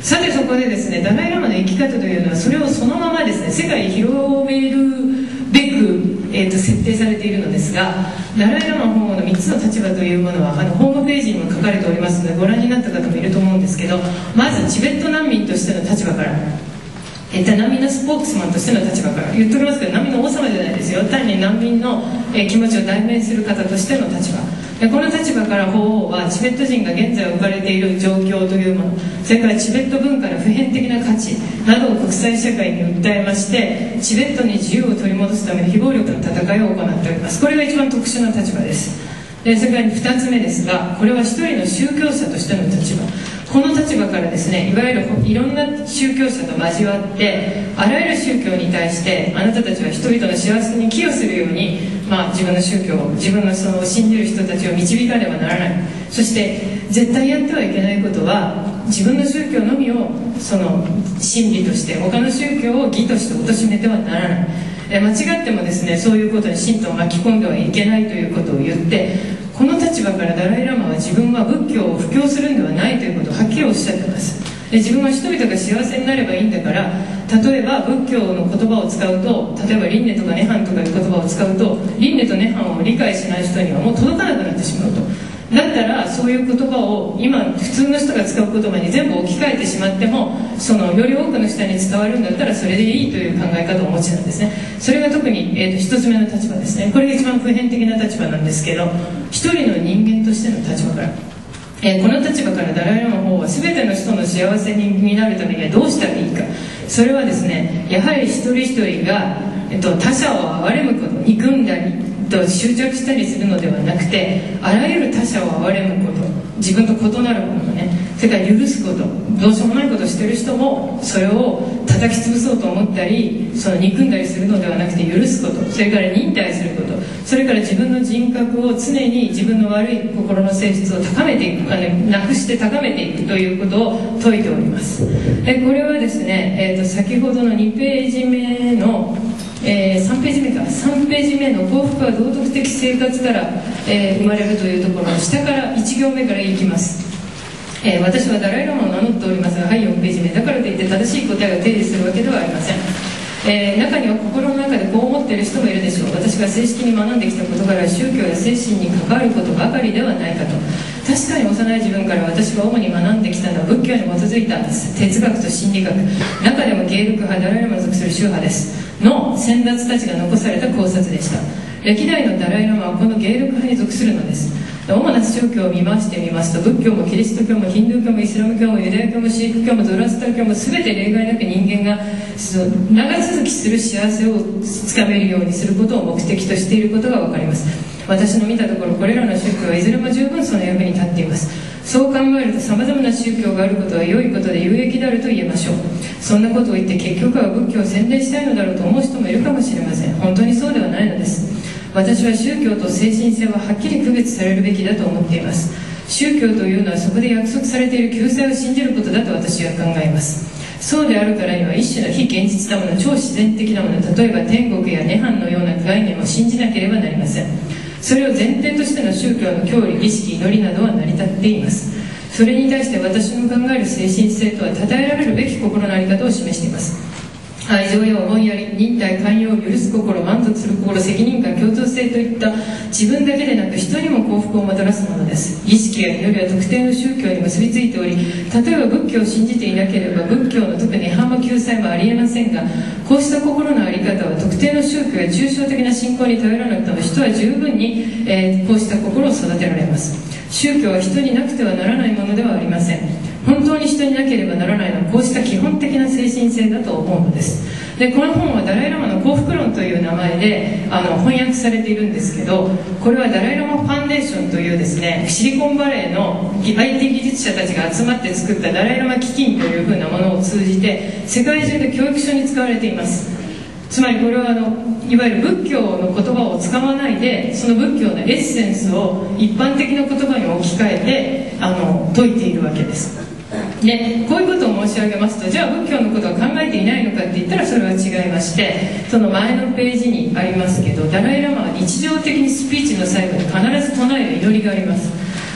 さてそこでですね、ダライ・ラマの生き方というのはそれをそのままですね世界に広めるべく、設定されているのですが、ダライ・ラマの方の3つの立場というものはホームページにも書かれておりますのでご覧になった方もいると思うんですけど、まずチベット難民としての立場から、難民のスポークスマンとしての立場から言っておりますけど、難民の王様じゃないですよ。単に難民の気持ちを代弁する方としての立場で、この立場から法皇はチベット人が現在置かれている状況というもの、それからチベット文化の普遍的な価値などを国際社会に訴えまして、チベットに自由を取り戻すための非暴力の戦いを行っております。これが一番特殊な立場です。でそれから2つ目ですが、これは一人の宗教者としての立場、この立場からですね、いわゆるいろんな宗教者と交わってあらゆる宗教に対してあなたたちは人々の幸せに寄与するように、自分の宗教、自分のその信じる人たちを導かねばならない。そして絶対やってはいけないことは、自分の宗教のみをその真理として他の宗教を義として貶めてはならない。間違ってもですね、そういうことに信徒を巻き込んではいけないということを言って、この立場からダライ・ラマは自分は仏教を布教するんではないということをはっきりおっしゃっています。で自分は人々が幸せになればいいんだから、例えば仏教の言葉を使うと、例えば輪廻とか涅槃とかいう言葉を使うと、輪廻と涅槃を理解しない人にはもう届かなくなってしまうと。だったらそういう言葉を今普通の人が使う言葉に全部置き換えてしまっても、そのより多くの人に伝わるんだったらそれでいいという考え方をお持ちなんですね。それが特に、一つ目の立場ですね。これが一番普遍的な立場なんですけど、一人の人間としての立場から、この立場からダライ・ラマの方は全ての人の幸せになるためにはどうしたらいいか、それはですね、やはり一人一人が、他者を憐れむこと、憎んだりと執着したりするのではなくて、あらゆる他者を憐れむこと、自分と異なるものをね、それから許すこと、どうしようもないことをしている人もそれを叩き潰そうと思ったり、その憎んだりするのではなくて許すこと、それから忍耐すること、それから自分の人格を常に自分の悪い心の性質を高めていく、なくして高めていくということを説いております。これはですね、先ほどの2ページ目の3ページ目か、3ページ目の幸福は道徳的生活から、生まれるというところの下から1行目からいきます。私はダライ・ラマを名乗っておりますが、はい、4ページ目だからといって正しい答えを提示するわけではありません。中には心の中でこう思っている人もいるでしょう。私が正式に学んできたことから宗教や精神に関わることばかりではないかと。確かに幼い自分から私が主に学んできたのは仏教に基づいた哲学と心理学、中でも芸力派、ダライ・ラマに属する宗派ですの先達たちが残された考察でした。歴代のダライ・ラマはこの芸力派に属するのです。主な宗教を見回してみますと、仏教もキリスト教もヒンドゥー教もイスラム教もユダヤ教もシーク教もゾロアスター教も全て例外なく人間が長続きする幸せをつかめるようにすることを目的としていることが分かります。私の見たところ、これらの宗教はいずれも十分その役に立っています。そう考えると、さまざまな宗教があることは良いことで有益であると言えましょう。そんなことを言って結局は仏教を宣伝したいのだろうと思う人もいるかもしれません。本当にそうではないのです。私は宗教と精神性ははっきり区別されるべきだと思っています。宗教というのはそこで約束されている救済を信じることだと私は考えます。そうであるからには一種の非現実なもの、超自然的なもの、例えば天国や涅槃のような概念を信じなければなりません。それを前提としての宗教の教理、儀式、祈りなどは成り立っています。それに対して私の考える精神性とは称えられるべき心の在り方を示しています。愛情や思いやり、忍耐、寛容、許す心、満足する心、責任感、共通性といった自分だけでなく人にも幸福をもたらすものです。儀式や祈りは特定の宗教に結びついており、例えば仏教を信じていなければ仏教の特に涅槃も救済もありえませんが、こうした心の在り方は特定の宗教や抽象的な信仰に頼らなくても人は十分に、こうした心を育てられます。宗教は人になくてはならないものではありません。本当に人になければならないのはこうした基本的な精神性だと思うのです。でこの本はダライ・ラマの幸福論という名前で翻訳されているんですけど、これはダライ・ラマファンデーションというですね、シリコンバレーの IT 技術者たちが集まって作ったダライ・ラマ基金というふうなものを通じて世界中で教育書に使われています。つまりこれはいわゆる仏教の言葉を使わないで、その仏教のエッセンスを一般的な言葉に置き換えて説いているわけです。でこういうことを申し上げますと、じゃあ仏教のことは考えていないのかって言ったらそれは違いまして、その前のページにありますけど、ダライ・ラマは日常的にスピーチの最後に必ず唱える祈りがあります。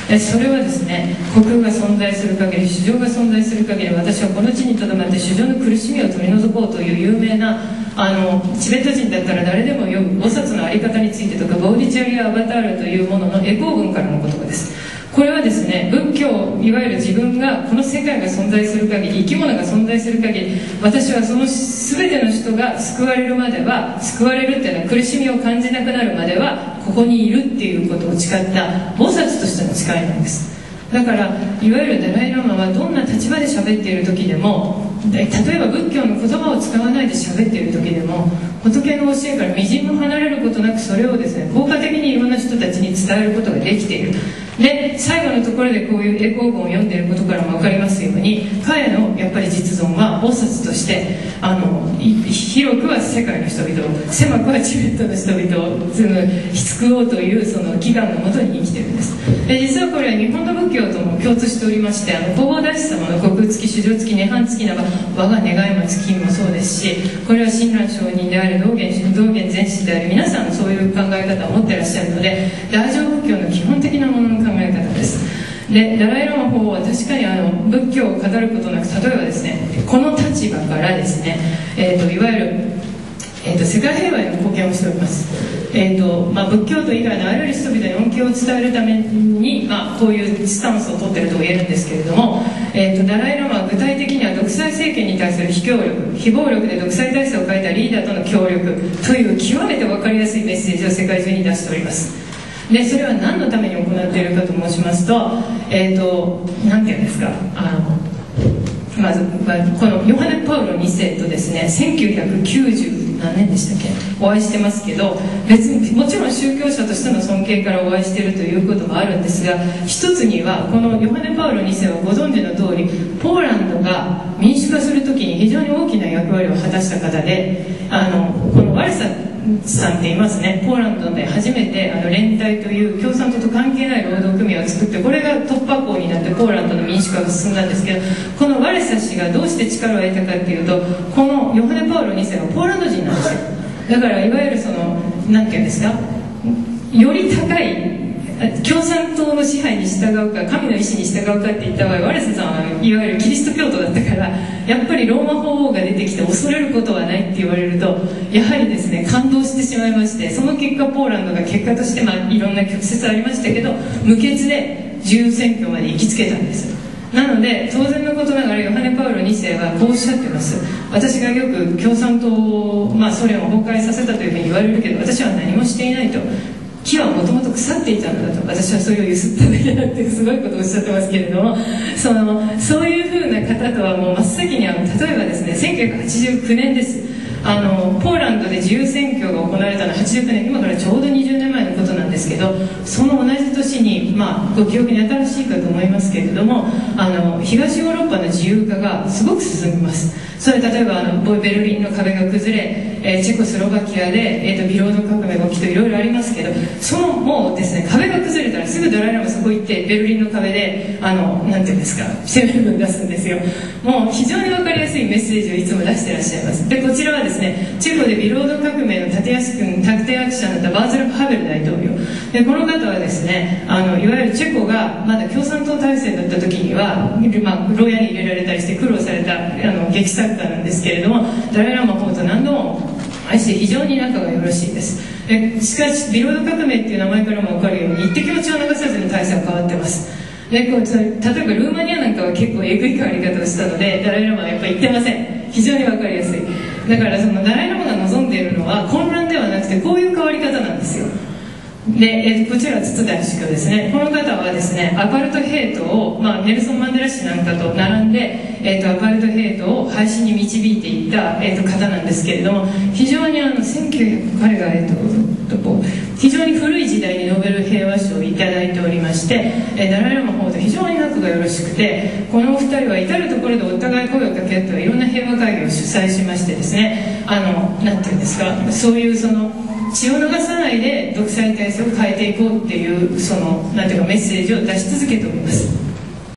それはですね、国空が存在する限り、主情が存在する限り、私はこの地にとどまって主情の苦しみを取り除こうという有名なチベット人だったら誰でも読む菩薩の在り方についてとか、ボーディチャリア・アバタールというもののエコー文からの言葉です。これはですね、仏教、いわゆる自分がこの世界が存在する限り、生き物が存在する限り、私はその全ての人が救われるまでは、救われるっていうのは苦しみを感じなくなるまではここにいるっていうことを誓った菩薩としての誓いなんです。だからいわゆるダライ・ラマはどんな立場で喋っている時でも、例えば仏教の言葉を使わないで喋っている時でも、仏の教えからみじんも離れることなく、それをですね、効果的にいろんな人たちに伝えることができている。で、最後のところでこういうエコー文を読んでいることからも分かりますように、彼のやっぱり実存は菩薩として広くは世界の人々を、狭くはチベットの人々を救おうというその祈願のもとに生きているんです。で、実はこれは日本の仏教とも共通しておりまして、弘法大師様の国空付き、主情付き、涅槃付きなば我が願い待つ金もそうですし、これは親鸞上人である道元禅師である皆さんそういう考え方を持ってらっしゃるので、大乗仏教の基本的なものの考え方です。で、ダライ・ラマ法は確かに仏教を語ることなく、例えばですね、この立場からですね、いわゆる世界平和への貢献をしております。仏教徒以外のあらゆる人々に恩恵を伝えるために、こういうスタンスを取っていると言えるんですけれども、ダライ・ラマは具体的には独裁政権に対する非協力、非暴力で独裁体制を変えたリーダーとの協力という極めて分かりやすいメッセージを世界中に出しております。で、それは何のために行っているかと申しますと、何て言うんですか、まず、このヨハネ・パウロ2世とですね、1990何年でしたっけ、お会いしてますけど、別にもちろん宗教者としての尊敬からお会いしているということもあるんですが、一つにはこのヨハネ・パウロ2世はご存知の通り、ポーランドが民主化するときに非常に大きな役割を果たした方で、このワルサさんって言いますね、ポーランドで初めて連帯という共産党と関係ない労働組合を作って、これが突破口になってポーランドの民主化が進んだんですけど、このワレサ氏がどうして力を得たかっていうと、このヨハネ・パウロ2世はポーランド人なんですよ。だからいわゆるその何て言うんですか、より高い共産党の支配に従うか神の意志に従うかっていった場合、ワレサさんはいわゆるキリスト教徒だったから、やっぱりローマ法王が出てきて恐れることはないって言われると、やはりですね、感動してしまいまして、その結果ポーランドが結果として、いろんな曲折ありましたけど、無決で自由選挙まで行きつけたんです。なので当然のことながらヨハネ・パウロ2世はこうおっしゃってます。私がよく共産党を、ソ連を崩壊させたというふうに言われるけど、私は何もしていないと。木はもともと腐っていたのだと、私はそれをゆすっただけだってすごいことをおっしゃってますけれども、そういうふうな方とはもう真っ先に例えばですね、1989年です。ポーランドで自由選挙が行われたのは89年、今からちょうど20年前のことなんですけど、その同じ年に、ご記憶に新しいかと思いますけれども、東ヨーロッパの自由化がすごく進みます。それ例えばベルリンの壁が崩れ、チェコスロバキアで、ビロード革命が起きていろいろありますけど、もうですね、壁が崩れたらすぐダライ・ラマそこ行ってベルリンの壁でなんていうんですか、声明文出すんですよ。もう非常に分かりやすいメッセージをいつも出してらっしゃいます。で、こちらはですね、チェコでビロード革命の立役者になったバーズラフ・ハベル大統領で、この方はですね、いわゆるチェコがまだ共産党体制だった時には、牢屋に入れられたりして苦労された劇作家なんですけれども、ダライ・ラマ法と何度も愛して非常に仲がよろしいです。しかしビロード革命っていう名前からも分かるように一滴も血を流さずに体制は変わってます。で、例えばルーマニアなんかは結構えぐい変わり方をしたので、ダライ・ラマはやっぱり言ってません。非常に分かりやすい。だからそのダライ・ラマが望んでいるのは混乱ではなくて、こういう変わり方なんですよ。で、こちらは筒田氏ですね。この方はですね、アパルトヘイトを、ネルソン・マンデラ氏なんかと並んで、アパルトヘイトを廃止に導いていった、方なんですけれども、非常に彼が、非常に古い時代にノーベル平和賞をいただいておりまして、ダライ・ラマ法と非常に仲がよろしくて、このお二人は至る所でお互い声をかけ合ってはいろんな平和会議を主催しましてですね、なんていうんですか、そういう血を流さないで独裁体制を変えていこうっていうなんていうかメッセージを出し続けております。